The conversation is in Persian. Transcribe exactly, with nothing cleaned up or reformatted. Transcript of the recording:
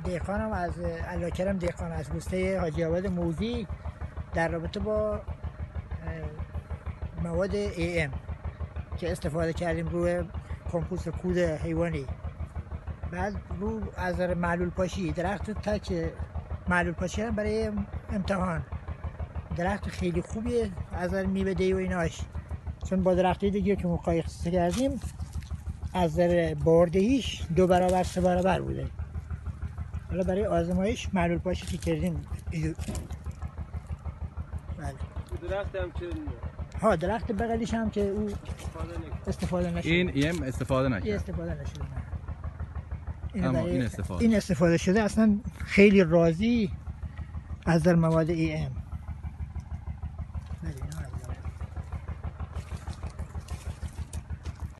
دهقانم از علاکرم دهقان از روسته حاجی آباد موذی در رابطه با مواد ای ام که استفاده کردیم روی کمپوست کود حیوانی. بعد رو از معلول پاشی درخت تک معلول پاشی هم برای امتحان درخت خیلی خوبیه از میوه دی و ایناش، چون با درختی دیگه که مقایسه کردیم از نظر باردهیش دو برابر سه برابر بوده. حالا برای آزمایش معلول پاشی که کردیم. بله درخت هم که ها درخت بغلیش هم که او استفاده نشده. این ایم استفاده نشده. استفاده نشده. این اما این استفاده این استفاده شده. اصلا خیلی راضی از در مواد ای ام.